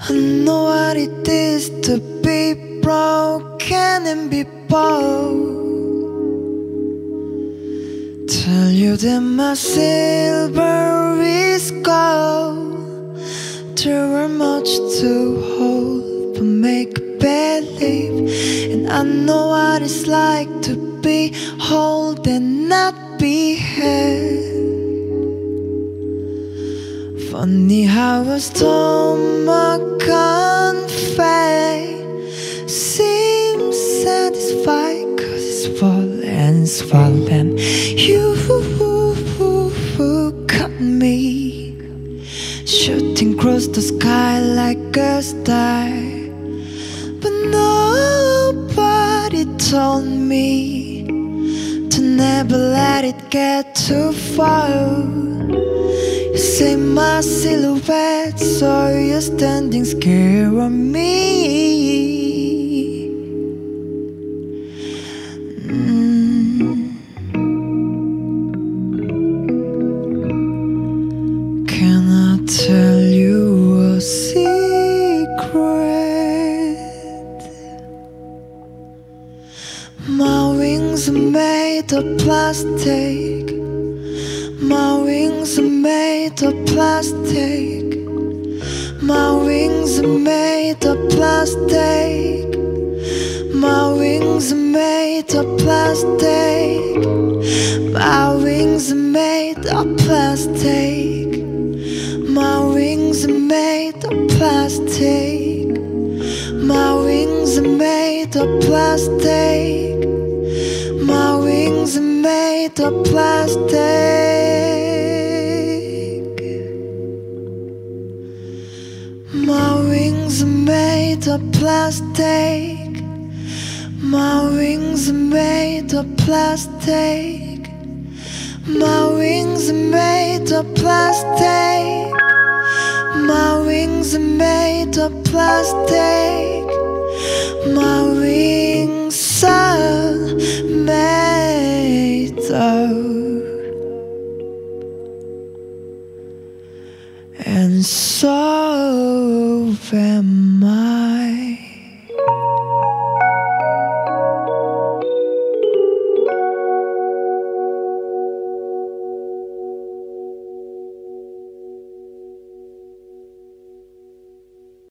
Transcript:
I know what it is to be broken and be bold. Tell you that my silver is gold. There were much to hold, but make believe. And I know what it's like to be whole and not be held. Funny how a stomach confess seems satisfied, 'cause it's full and swollen. You cut me, shooting across the sky like a star. But nobody told me to never let it get too far. You say my silhouette, so you're standing scared of me. Can I tell you a secret? My wings are made of plastic. My wings are made of plastic. My wings are made of plastic. My wings are made of plastic. My wings are made of plastic. My wings are made of plastic. My wings are made of plastic. My wings are made of plastic. My wings are made of plastic. My wings are made of plastic. My wings are made of plastic. My wings are made of plastic. My wings